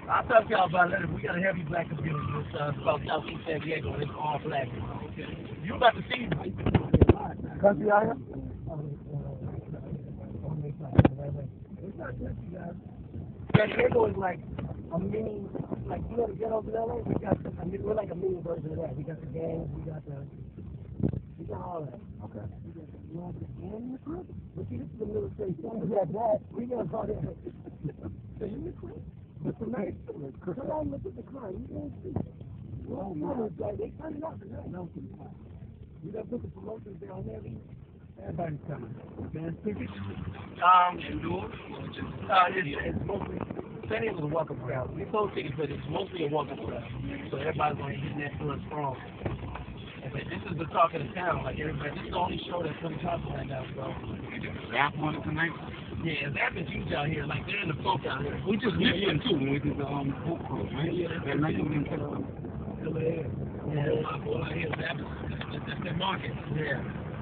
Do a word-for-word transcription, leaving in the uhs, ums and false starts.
I'll talk to y'all about it later. We got a heavy black community. It's, uh, it's about Southeast San Diego. It's all black. You about to see country out here? It's not country, guys. San Diego is like a mini, like you know the ghettos in L A. We got, I mean, we're like a mini version of that. We got the gangs, we got the, we got all that. Okay. You want the gang in the crib? But see, this is the military thing. We got that. We got all that. So you in the crib? But tonight, somebody look at the crime. You can't see. Well, no, it's like they cut it out tonight. No, we got put the promotions down there. Everybody's coming. Man, tickets. Um, uh, it's, it's mostly, San Diego's a welcome crowd. We sold tickets, but it's mostly a welcome crowd. So everybody's going to get that feeling strong. And this is the talk of the town. Like everybody, this is the only show that's really talking right now. So, Zap on it tonight? Yeah, Zap is huge out here. Like they're in the folk out here. We just missed him too when we did the um book cruise, right? Yeah, that night we didn't catch him. Yeah, my boy out here, Zap is that's their market. Yeah.